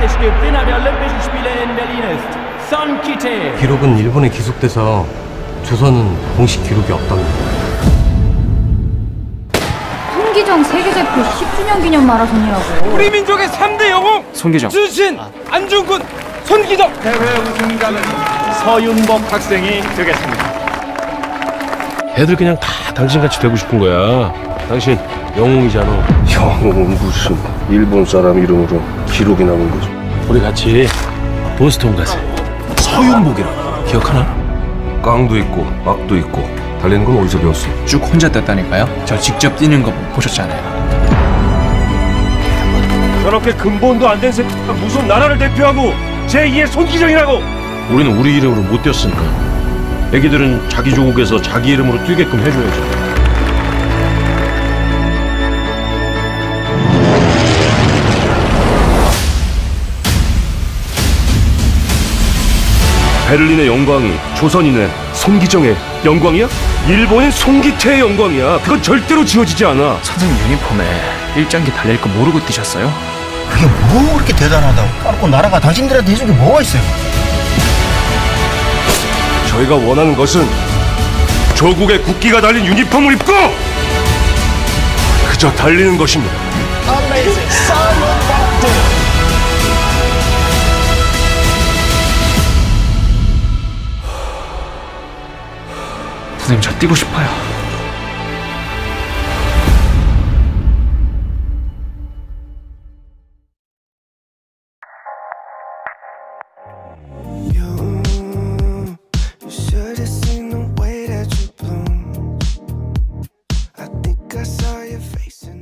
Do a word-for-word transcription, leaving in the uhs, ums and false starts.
faktisch Gewinner der Olympischen Spiele in Berlin ist Son Kite. 기록은 일본에 기속돼서 조선은 공식 기록이 없답니다. 손기정 세계대표 십 주년 기념 마라톤이라고. 우리 민족의 삼 대 영웅 손기정, 주신, 안중근, 손기정. 대회 우승자는 서윤복 학생이 되겠습니다. 애들 그냥 다 당신같이 되고 싶은 거야. 당신 영웅이잖아. 영웅은 무슨 일본 사람 이름으로 기록이 남은 거지. 우리 같이 보스턴 가세. 서윤복이라고 기억하나? 깡도 있고 막도 있고 달리는 건 어디서 배웠어? 쭉 혼자 떴다니까요? 저 직접 뛰는 거 보셨잖아요. 저렇게 근본도 안 된 새끼가 무슨 나라를 대표하고 제이의 손기정이라고. 우리는 우리 이름으로 못 뛰었으니까 애기들은 자기 조국에서 자기 이름으로 뛰게끔 해줘야죠. 베를린의 영광이 조선인의 손기정의 영광이야? 일본의 송기태의 영광이야. 그건 절대로 지워지지 않아. 선생님 유니폼에 일장기 달릴 거 모르고 뛰셨어요? 그게 뭐 그렇게 대단하다고. 까놓고 나라가 당신들한테 해준 게 뭐가 있어요? 저희가 원하는 것은 조국의 국기가 달린 유니폼을 입고 그저 달리는 것입니다. 선생님 저 뛰고 싶어요. I think I saw your face in